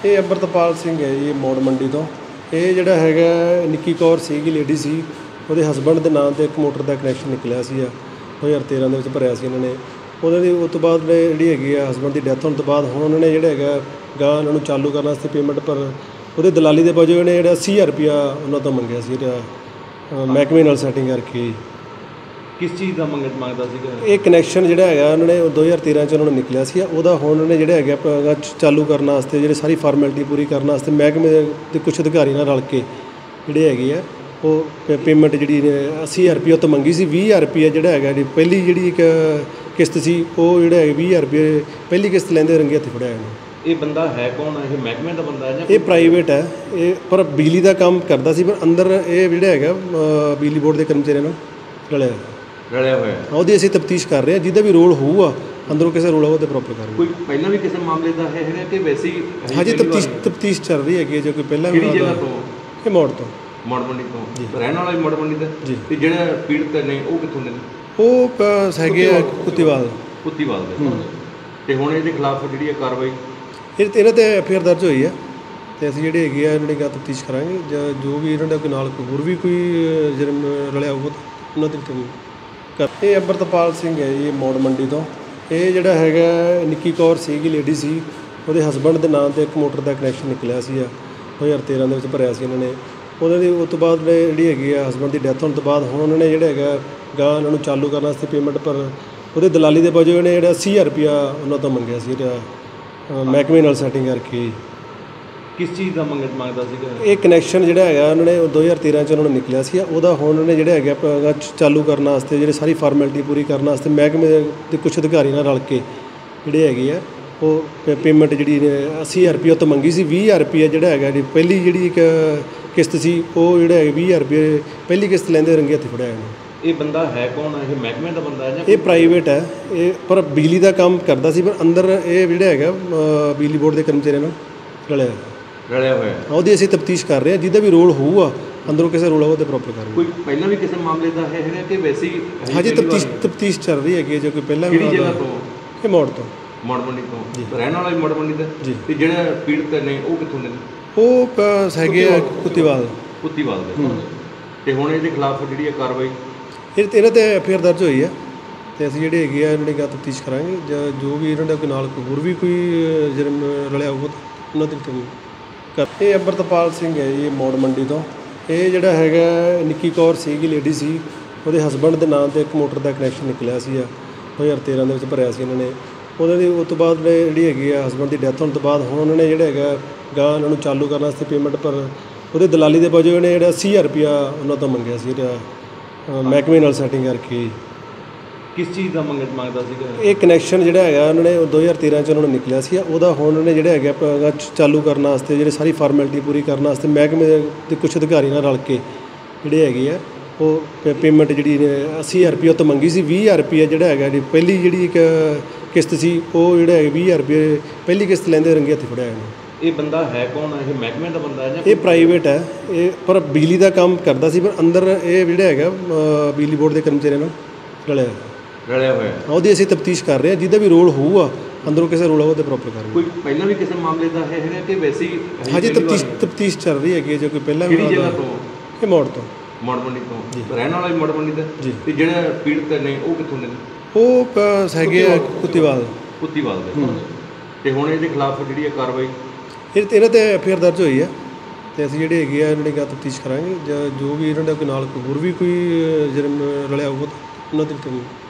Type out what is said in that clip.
ਇਹ ਅੰਮ੍ਰਿਤਪਾਲ ਸਿੰਘ ਹੈ ਜੀ, ਮੋੜ ਮੰਡੀ ਤੋਂ। ਇਹ ਜਿਹੜਾ ਹੈਗਾ ਨਿੱਕੀ ਕੌਰ ਸੀਗੀ, ਲੇਡੀ ਸੀ, ਉਹਦੇ ਹਸਬੈਂਡ ਦੇ ਨਾਂ 'ਤੇ ਇੱਕ ਮੋਟਰ ਦਾ ਕਨੈਕਸ਼ਨ ਨਿਕਲਿਆ ਸੀ 2013 ਦੇ ਵਿੱਚ ਭਰਿਆ ਸੀ ਇਹਨਾਂ ਨੇ। ਉਹਨਾਂ ਦੀ ਉਸ ਤੋਂ ਬਾਅਦ ਜਿਹੜੀ ਹੈਗੀ ਆ ਹਸਬੈਂਡ ਦੀ ਡੈਥ ਹੋਣ ਤੋਂ ਬਾਅਦ ਹੁਣ ਉਹਨਾਂ ਨੇ ਜਿਹੜਾ ਹੈਗਾ ਗਾਂ ਇਹਨਾਂ ਨੂੰ ਚਾਲੂ ਕਰਨ ਵਾਸਤੇ ਪੇਮੈਂਟ, ਪਰ ਉਹਦੇ ਦਲਾਲੀ ਦੇ ਵਜੋਂ ਇਹਨੇ ਜਿਹੜਾ 80,000 ਰੁਪਇਆ ਉਹਨਾਂ ਤੋਂ ਮੰਗਿਆ ਸੀ ਮਹਿਕਮੇ ਨਾਲ ਸੈਟਿੰਗ ਕਰਕੇ। ਕਿਸ ਚੀਜ਼ ਦਾ ਮੰਗਦਾ ਸੀਗਾ? ਇਹ ਕਨੈਕਸ਼ਨ ਜਿਹੜਾ ਹੈਗਾ ਉਹਨਾਂ ਨੇ 2013 'ਚ ਉਹਨਾਂ ਨੂੰ ਨਿਕਲਿਆ ਸੀ, ਉਹਦਾ ਹੁਣ ਉਹਨੇ ਜਿਹੜਾ ਹੈਗਾ ਚਾਲੂ ਕਰਨ ਵਾਸਤੇ ਜਿਹੜੀ ਸਾਰੀ ਫਾਰਮੈਲਿਟੀ ਪੂਰੀ ਕਰਨ ਵਾਸਤੇ ਮਹਿਕਮੇ ਦੇ ਕੁਛ ਅਧਿਕਾਰੀ ਨਾਲ ਰਲ ਕੇ ਜਿਹੜੇ ਹੈਗੇ ਆ ਉਹ ਪੇਮੈਂਟ ਜਿਹੜੀ 80,000 ਰੁਪਇਆ ਤੋਂ ਮੰਗੀ ਸੀ। 20,000 ਰੁਪਇਆ ਜਿਹੜਾ ਹੈਗਾ ਪਹਿਲੀ ਜਿਹੜੀ ਇੱਕ ਕਿਸ਼ਤ ਸੀ ਉਹ ਜਿਹੜਾ ਹੈਗਾ 20,000 ਰੁਪਏ ਪਹਿਲੀ ਕਿਸ਼ਤ ਲੈਂਦੇ ਰੰਗੇ ਹੱਥੀਂ ਫੜਿਆ ਇਹਨੂੰ। ਇਹ ਬੰਦਾ ਹੈ ਕੌਣ? ਇਹ ਮਹਿਕਮੇ ਦਾ ਬੰਦਾ ਹੈ ਜਾਂ ਇਹ ਪ੍ਰਾਈਵੇਟ ਹੈ, ਇਹ ਪਰ ਬਿਜਲੀ ਦਾ ਕੰਮ ਕਰਦਾ ਸੀ, ਪਰ ਅੰਦਰ ਇਹ ਜਿਹੜਾ ਹੈਗਾ ਬਿਜਲੀ ਬੋਰਡ ਦੇ ਕਰਮਚਾਰੀਆਂ ਨਾਲ ਰਲਿਆ ਹੋਇਆ। ਉਹਦੀ ਅਸੀਂ ਤਫਤੀਸ਼ ਕਰ ਰਹੇ ਹਾਂ, ਜਿਹਦਾ ਵੀ ਰੋਲ ਹੋਊਗਾ ਅੰਦਰੋਂ ਕਿਸੇ ਰੋਲ ਹੋਊਗਾ ਤੇ ਪ੍ਰੋਪਰ ਕਰਾਂਗੇ। ਕੋਈ ਪਹਿਲਾਂ ਵੀ ਕਿਸੇ ਮਾਮਲੇ ਦਾ ਹੈਗਾ ਕਿ ਵੈਸੇ ਹੀ? ਹਾਂਜੀ, ਤਫਤੀਸ਼ ਚੱਲ ਰਹੀ ਹੈਗੀ, ਜੋ ਕੋਈ ਪਹਿਲਾਂ ਕਿਹੜੀ ਜਗ੍ਹਾ ਤੋਂ? ਇਹ ਮੋੜ ਤੋਂ, ਮੋੜ ਮੰਡੀ ਤੋਂ ਰਹਿਣ ਵਾਲਾ ਮੋੜ ਮੰਡੀ ਦਾ ਜੀ। ਤੇ ਜਿਹੜੇ ਪੀੜਤ ਨੇ ਉਹ ਕਿੱਥੋਂ ਦੇ ਨੇ? ਉਹ ਹੈਗੇ ਆ ਕੁੱਤੀਵਾਲ ਦੇ। ਤੇ ਹੁਣ ਇਹਦੇ ਖਿਲਾਫ ਜਿਹੜੀ ਹੈ ਕਾਰਵਾਈ ਇਹਨਾਂ ਤੇ ਐਫਆਈਆਰ ਦਰਜ ਹੋਈ ਹੈ ਤੇ ਅਸੀਂ ਜਿਹੜੇ ਹੈਗੇ ਆ ਇਹਨਾਂ ਦੀ ਤਫਤੀਸ਼ ਕਰਾਂਗੇ। ਜਾਂ ਜੋ ਵੀ ਇਹਨਾਂ ਦਾ ਨਾਲ ਹੋਰ ਵੀ ਕੋਈ ਜੁਰਮ ਰਲਿਆ ਹੋਊਗਾ ਉਹਨਾਂ ਦੇ ਇਹ ਅੰਮ੍ਰਿਤਪਾਲ ਸਿੰਘ ਹੈ ਜੀ, ਮੋੜ ਮੰਡੀ ਤੋਂ। ਇਹ ਜਿਹੜਾ ਹੈਗਾ ਨਿੱਕੀ ਕੌਰ ਸੀਗੀ, ਲੇਡੀ ਸੀ, ਉਹਦੇ ਹਸਬੈਂਡ ਦੇ ਨਾਂ 'ਤੇ ਇੱਕ ਮੋਟਰ ਦਾ ਕਨੈਕਸ਼ਨ ਨਿਕਲਿਆ ਸੀ 2013 ਦੇ ਵਿੱਚ ਭਰਿਆ ਸੀ ਇਹਨਾਂ ਨੇ। ਉਹਨਾਂ ਦੀ ਉਸ ਤੋਂ ਬਾਅਦ ਜਿਹੜੀ ਹੈਗੀ ਆ ਹਸਬੈਂਡ ਦੀ ਡੈਥ ਹੋਣ ਤੋਂ ਬਾਅਦ ਹੁਣ ਉਹਨਾਂ ਨੇ ਜਿਹੜਾ ਹੈਗਾ ਗਾਂ ਇਹਨਾਂ ਨੂੰ ਚਾਲੂ ਕਰਨ ਵਾਸਤੇ ਪੇਮੈਂਟ, ਪਰ ਉਹਦੇ ਦਲਾਲੀ ਦੇ ਵਜੋਂ ਇਹਨੇ ਜਿਹੜਾ 80,000 ਰੁਪਇਆ ਉਹਨਾਂ ਤੋਂ ਮੰਗਿਆ ਸੀ ਮਹਿਕਮੇ ਨਾਲ ਸੈਟਿੰਗ ਕਰਕੇ। ਕਿਸ ਚੀਜ਼ ਦਾ ਮੰਗਦਾ ਸੀਗਾ? ਇਹ ਕਨੈਕਸ਼ਨ ਜਿਹੜਾ ਹੈਗਾ ਉਹਨਾਂ ਨੇ 2013 'ਚ ਉਹਨਾਂ ਨੂੰ ਨਿਕਲਿਆ ਸੀ, ਉਹਦਾ ਹੁਣ ਉਹਨੇ ਜਿਹੜਾ ਹੈਗਾ ਚਾਲੂ ਕਰਨ ਵਾਸਤੇ ਜਿਹੜੀ ਸਾਰੀ ਫਾਰਮੈਲਿਟੀ ਪੂਰੀ ਕਰਨ ਵਾਸਤੇ ਮਹਿਕਮੇ ਦੇ ਕੁਛ ਅਧਿਕਾਰੀ ਨਾਲ ਰਲ ਕੇ ਜਿਹੜੇ ਹੈਗੇ ਆ ਉਹ ਪੇਮੈਂਟ ਜਿਹੜੀ 80,000 ਰੁਪਇਆ ਤੋਂ ਮੰਗੀ ਸੀ। 20,000 ਰੁਪਇਆ ਜਿਹੜਾ ਹੈਗਾ ਪਹਿਲੀ ਜਿਹੜੀ ਇੱਕ ਕਿਸ਼ਤ ਸੀ ਉਹ ਜਿਹੜਾ ਹੈਗਾ 20,000 ਰੁਪਏ ਪਹਿਲੀ ਕਿਸ਼ਤ ਲੈਂਦੇ ਰੰਗੇ ਹੱਥੀਂ ਫੜਿਆ ਇਹਨੂੰ। ਇਹ ਬੰਦਾ ਹੈ ਕੌਣ? ਇਹ ਮਹਿਕਮੇ ਦਾ ਬੰਦਾ ਹੈ ਜਾਂ ਇਹ ਪ੍ਰਾਈਵੇਟ ਹੈ, ਇਹ ਪਰ ਬਿਜਲੀ ਦਾ ਕੰਮ ਕਰਦਾ ਸੀ, ਪਰ ਅੰਦਰ ਇਹ ਜਿਹੜਾ ਹੈਗਾ ਬਿਜਲੀ ਬੋਰਡ ਦੇ ਕਰਮਚਾਰੀਆਂ ਨਾਲ ਰਲਿਆ ਹੋਇਆ। ਉਹਦੀ ਅਸੀਂ ਤਫਤੀਸ਼ ਕਰ ਰਹੇ ਹਾਂ, ਜਿਹਦਾ ਵੀ ਰੋਲ ਹੋਊਗਾ ਅੰਦਰੋਂ ਕਿਸੇ ਰੋਲ ਹੋਊਗਾ ਤੇ ਪ੍ਰੋਪਰ ਕਰਾਂਗੇ। ਕੋਈ ਪਹਿਲਾਂ ਵੀ ਕਿਸੇ ਮਾਮਲੇ ਦਾ ਹੈਗਾ ਕਿ ਵੈਸੇ ਹੀ? ਹਾਂਜੀ, ਤਫਤੀਸ਼ ਚੱਲ ਰਹੀ ਹੈਗੀ, ਜੋ ਕੋਈ ਪਹਿਲਾਂ ਕਿਹੜੀ ਜਗ੍ਹਾ ਤੋਂ? ਇਹ ਮੋੜ ਤੋਂ, ਮੋੜ ਮੰਡੀ ਤੋਂ ਰਹਿਣ ਵਾਲਾ ਮੋੜ ਮੰਡੀ ਦਾ। ਤੇ ਜਿਹੜੇ ਪੀੜਤ ਨੇ ਉਹ ਕਿੱਥੋਂ ਦੇ ਨੇ? ਉਹ ਹੈਗੇ ਆ ਕੁੱਤੀਵਾਲ ਦੇ। ਤੇ ਹੁਣ ਇਹਦੇ ਖਿਲਾਫ ਜਿਹੜੀ ਹੈ ਕਾਰਵਾਈ ਇਹਨਾਂ ਤੇ ਐਫਆਈਆਰ ਦਰਜ ਹੋਈ ਹੈ ਤੇ ਅਸੀਂ ਜਿਹੜੇ ਹੈਗੇ ਆ ਇਹਨਾਂ ਦੀ ਤਫਤੀਸ਼ ਕਰਾਂਗੇ। ਜਾਂ ਜੋ ਵੀ ਇਹਨਾਂ ਦਾ ਨਾਲ ਹੋਰ ਵੀ ਕੋਈ ਜੁਰਮ ਰਲਿਆ ਹੋਊਗਾ ਉਹਨਾਂ ਦੇ ਇਹ ਅੰਮ੍ਰਿਤਪਾਲ ਸਿੰਘ ਹੈ ਜੀ, ਮੋੜ ਮੰਡੀ ਤੋਂ। ਇਹ ਜਿਹੜਾ ਹੈਗਾ ਨਿੱਕੀ ਕੌਰ ਸੀਗੀ, ਲੇਡੀ ਸੀ, ਉਹਦੇ ਹਸਬੈਂਡ ਦੇ ਨਾਂ 'ਤੇ ਇੱਕ ਮੋਟਰ ਦਾ ਕਨੈਕਸ਼ਨ ਨਿਕਲਿਆ ਸੀ 2013 ਦੇ ਵਿੱਚ ਭਰਿਆ ਸੀ ਇਹਨਾਂ ਨੇ। ਉਹਨਾਂ ਦੀ ਉਸ ਤੋਂ ਬਾਅਦ ਜਿਹੜੀ ਹੈਗੀ ਆ ਹਸਬੈਂਡ ਦੀ ਡੈਥ ਹੋਣ ਤੋਂ ਬਾਅਦ ਹੁਣ ਉਹਨਾਂ ਨੇ ਜਿਹੜਾ ਹੈਗਾ ਗਾਂ ਇਹਨਾਂ ਨੂੰ ਚਾਲੂ ਕਰਨ ਵਾਸਤੇ ਪੇਮੈਂਟ, ਪਰ ਉਹਦੇ ਦਲਾਲੀ ਦੇ ਵਜੋਂ ਇਹਨੇ ਜਿਹੜਾ 80,000 ਰੁਪਇਆ ਉਹਨਾਂ ਤੋਂ ਮੰਗਿਆ ਸੀ ਮਹਿਕਮੇ ਨਾਲ ਸੈਟਿੰਗ ਕਰਕੇ। ਕਿਸ ਚੀਜ਼ ਦਾ ਮੰਗਦਾ ਸੀਗਾ? ਇਹ ਕਨੈਕਸ਼ਨ ਜਿਹੜਾ ਹੈਗਾ ਉਹਨਾਂ ਨੇ 2013 'ਚ ਉਹਨਾਂ ਨੂੰ ਨਿਕਲਿਆ ਸੀ, ਉਹਦਾ ਹੁਣ ਉਹਨੇ ਜਿਹੜਾ ਹੈਗਾ ਚਾਲੂ ਕਰਨ ਵਾਸਤੇ ਜਿਹੜੀ ਸਾਰੀ ਫਾਰਮੈਲਿਟੀ ਪੂਰੀ ਕਰਨ ਵਾਸਤੇ ਮਹਿਕਮੇ ਦੇ ਕੁਛ ਅਧਿਕਾਰੀ ਨਾਲ ਰਲ ਕੇ ਜਿਹੜੇ ਹੈਗੇ ਆ ਉਹ ਪੇਮੈਂਟ ਜਿਹੜੀ 80,000 ਰੁਪਇਆ ਤੋਂ ਮੰਗੀ ਸੀ। 20,000 ਰੁਪਇਆ ਜਿਹੜਾ ਹੈਗਾ ਪਹਿਲੀ ਜਿਹੜੀ ਇੱਕ ਕਿਸ਼ਤ ਸੀ ਉਹ ਜਿਹੜਾ ਹੈਗਾ 20,000 ਰੁਪਏ ਪਹਿਲੀ ਕਿਸ਼ਤ ਲੈਂਦੇ ਰੰਗੇ ਹੱਥੀਂ ਫੜਿਆ ਇਹਨੂੰ। ਇਹ ਬੰਦਾ ਹੈ ਕੌਣ? ਇਹ ਮਹਿਕਮੇ ਦਾ ਬੰਦਾ ਹੈ ਜਾਂ ਇਹ ਪ੍ਰਾਈਵੇਟ ਹੈ, ਇਹ ਪਰ ਬਿਜਲੀ ਦਾ ਕੰਮ ਕਰਦਾ ਸੀ, ਪਰ ਅੰਦਰ ਇਹ ਜਿਹੜਾ ਹੈਗਾ ਬਿਜਲੀ ਬੋਰਡ ਦੇ ਕਰਮਚਾਰੀਆਂ ਨਾਲ ਰਲਿਆ ਹੋਇਆ। ਉਹਦੀ ਅਸੀਂ ਤਫਤੀਸ਼ ਕਰ ਰਹੇ ਹਾਂ, ਜਿਹਦਾ ਵੀ ਰੋਲ ਹੋਊਗਾ ਅੰਦਰੋਂ ਕਿਸੇ ਰੋਲ ਹੋਊਗਾ ਤੇ ਪ੍ਰੋਪਰ ਕਰਾਂਗੇ। ਕੋਈ ਪਹਿਲਾਂ ਵੀ ਕਿਸੇ ਮਾਮਲੇ ਦਾ ਹੈਗਾ ਕਿ ਵੈਸੇ ਹੀ? ਹਾਂਜੀ, ਤਫਤੀਸ਼ ਚੱਲ ਰਹੀ ਹੈਗੀ, ਜੋ ਕੋਈ ਪਹਿਲਾਂ ਕਿਹੜੀ ਜਗ੍ਹਾ ਤੋਂ? ਇਹ ਮੋੜ ਤੋਂ, ਮੋੜ ਮੰਡੀ ਤੋਂ ਰਹਿਣ ਵਾਲਾ ਮੋੜ ਮੰਡੀ ਦਾ। ਤੇ ਜਿਹੜੇ ਪੀੜਤ ਨੇ ਉਹ ਕਿੱਥੋਂ ਦੇ ਨੇ? ਉਹ ਹੈਗੇ ਆ ਕੁੱਤੀਵਾਲ ਦੇ। ਤੇ ਹੁਣ ਇਹਦੇ ਖਿਲਾਫ ਜਿਹੜੀ ਹੈ ਕਾਰਵਾਈ ਇਹਨਾਂ ਤੇ ਐਫਆਈਆਰ ਦਰਜ ਹੋਈ ਹੈ ਤੇ ਅਸੀਂ ਜਿਹੜੇ ਹੈਗੇ ਆ ਇਹਨਾਂ ਦੀ ਤਫਤੀਸ਼ ਕਰਾਂਗੇ। ਜਾਂ ਜੋ ਵੀ ਇਹਨਾਂ ਦਾ ਨਾਲ ਹੋਰ ਵੀ ਕੋਈ ਜੁਰਮ ਰਲਿਆ ਹੋਊਗਾ ਉਹਨਾਂ ਦੇ